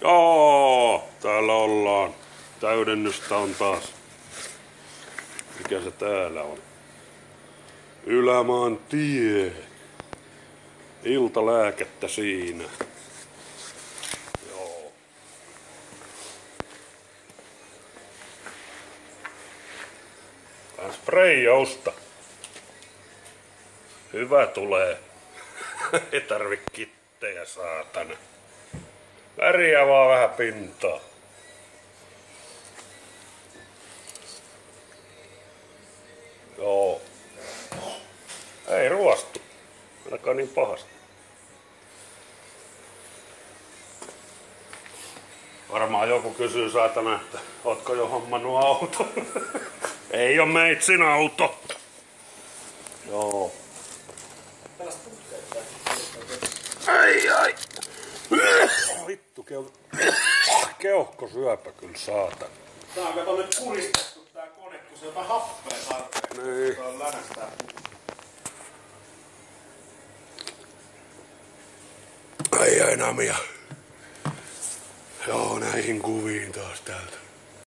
Joo, täällä ollaan. Täydennystä on taas. Mikä se täällä on? Ylämaan tie. Iltalääkettä siinä. Joo. Spreijausta. Hyvä tulee. Ei tarvi kittejä, saatana. Väriä vaan vähän pintaa. Joo. Ei ruostu. Ainakaan niin pahasti. Varmaan joku kysyy, saatana, että ootko jo hommannut auto? Ei oo meitsin auto. Joo. Ai. Vittu, keuhkosyöpä kyllä, saatana. Tää on kato nyt kuristettu tää kone, kun se jotain happea tarpeeksi. Niin. Tää on länästää. Ai namia. Joo, näihin kuviin taas täältä.